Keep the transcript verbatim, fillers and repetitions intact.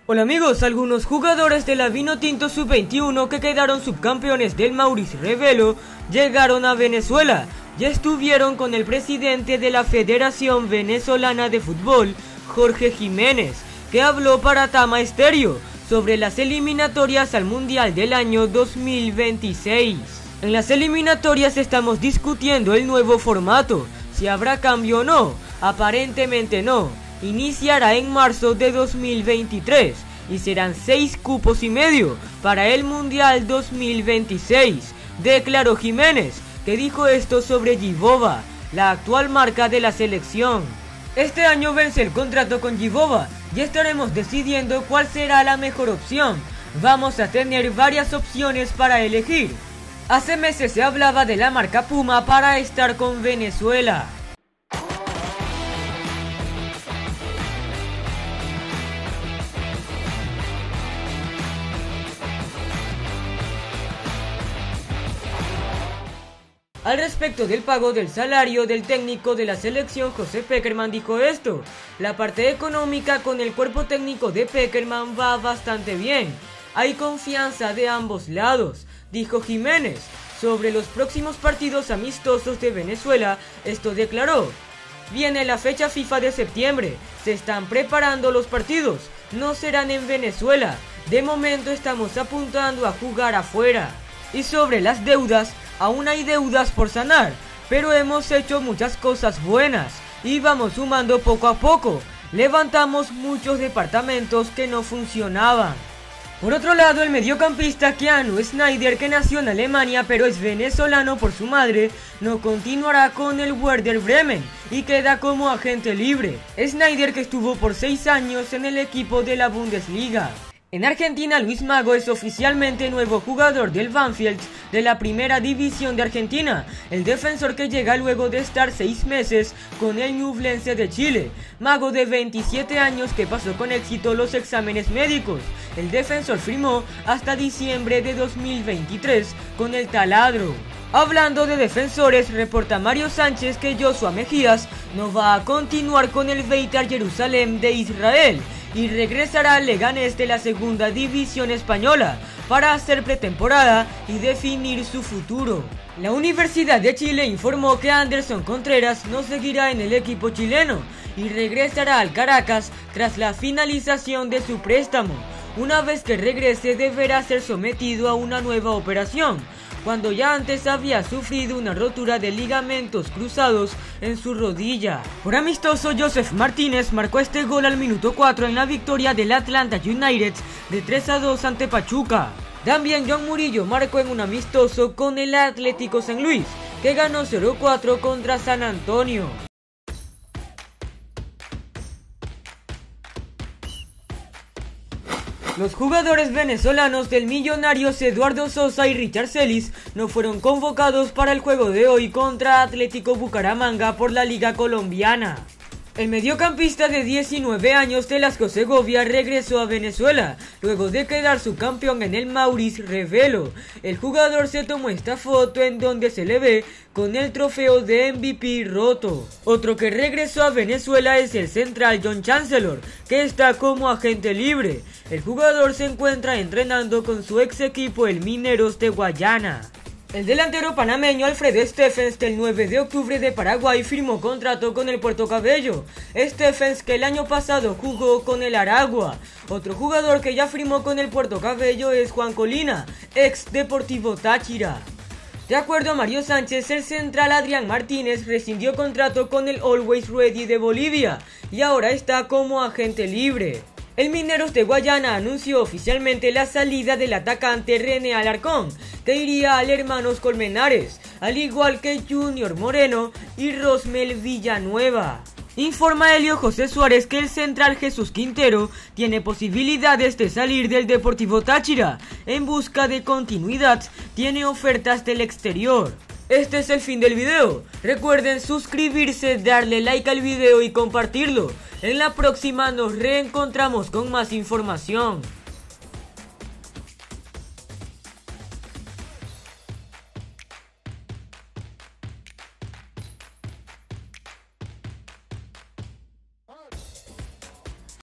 Hola amigos, algunos jugadores de la Vinotinto sub veintiuno que quedaron subcampeones del Maurice Revelo llegaron a Venezuela y estuvieron con el presidente de la Federación Venezolana de Fútbol, Jorge Jiménez, que habló para Tama Estéreo sobre las eliminatorias al Mundial del año dos mil veintiséis. En las eliminatorias estamos discutiendo el nuevo formato, si habrá cambio o no. Aparentemente no. Iniciará en marzo de dos mil veintitrés y serán seis cupos y medio para el Mundial dos mil veintiséis, declaró Jiménez, que dijo esto sobre Givova, la actual marca de la selección. Este año vence el contrato con Givova y estaremos decidiendo cuál será la mejor opción. Vamos a tener varias opciones para elegir. Hace meses se hablaba de la marca Puma para estar con Venezuela. Al respecto del pago del salario del técnico de la selección, José Pekerman dijo esto: la parte económica con el cuerpo técnico de Pekerman va bastante bien, hay confianza de ambos lados, dijo Jiménez. Sobre los próximos partidos amistosos de Venezuela, esto declaró: viene la fecha FIFA de septiembre, se están preparando los partidos, no serán en Venezuela, de momento estamos apuntando a jugar afuera. Y sobre las deudas, aún hay deudas por sanar, pero hemos hecho muchas cosas buenas y vamos sumando poco a poco. Levantamos muchos departamentos que no funcionaban. Por otro lado, el mediocampista Keanu Snyder, que nació en Alemania pero es venezolano por su madre, no continuará con el Werder Bremen y queda como agente libre. Snyder, que estuvo por seis años en el equipo de la Bundesliga. En Argentina, Luis Mago es oficialmente nuevo jugador del Banfield de la primera división de Argentina, el defensor que llega luego de estar seis meses con el Ñublense de Chile. Mago, de veintisiete años, que pasó con éxito los exámenes médicos. El defensor firmó hasta diciembre de dos mil veintitrés con el Taladro. Hablando de defensores, reporta Mario Sánchez que Joshua Mejías no va a continuar con el Beitar Jerusalén de Israel y regresará al Leganés de la segunda división española para hacer pretemporada y definir su futuro. La Universidad de Chile informó que Anderson Contreras no seguirá en el equipo chileno y regresará al Caracas tras la finalización de su préstamo. Una vez que regrese, deberá ser sometido a una nueva operación, cuando ya antes había sufrido una rotura de ligamentos cruzados en su rodilla. Por amistoso, Joseph Martínez marcó este gol al minuto cuatro en la victoria del Atlanta United de tres a dos ante Pachuca. También John Murillo marcó en un amistoso con el Atlético San Luis, que ganó cero cuatro contra San Antonio. Los jugadores venezolanos del Millonarios Eduardo Sosa y Richard Celis no fueron convocados para el juego de hoy contra Atlético Bucaramanga por la Liga Colombiana. El mediocampista de diecinueve años de Las Segovia regresó a Venezuela luego de quedar subcampeón en el Maurice Revelo. El jugador se tomó esta foto en donde se le ve con el trofeo de M V P roto. Otro que regresó a Venezuela es el central John Chancellor, que está como agente libre. El jugador se encuentra entrenando con su ex equipo, el Mineros de Guayana. El delantero panameño Alfredo Stephens, que el nueve de octubre de Paraguay firmó contrato con el Puerto Cabello. Stephens, que el año pasado jugó con el Aragua. Otro jugador que ya firmó con el Puerto Cabello es Juan Colina, ex Deportivo Táchira. De acuerdo a Mario Sánchez, el central Adrián Martínez rescindió contrato con el Always Ready de Bolivia y ahora está como agente libre. El Mineros de Guayana anunció oficialmente la salida del atacante René Alarcón, que iría al Hermanos Colmenares, al igual que Junior Moreno y Rosmel Villanueva. Informa Helio José Suárez que el central Jesús Quintero tiene posibilidades de salir del Deportivo Táchira. En busca de continuidad, tiene ofertas del exterior. Este es el fin del video. Recuerden suscribirse, darle like al video y compartirlo. En la próxima nos reencontramos con más información.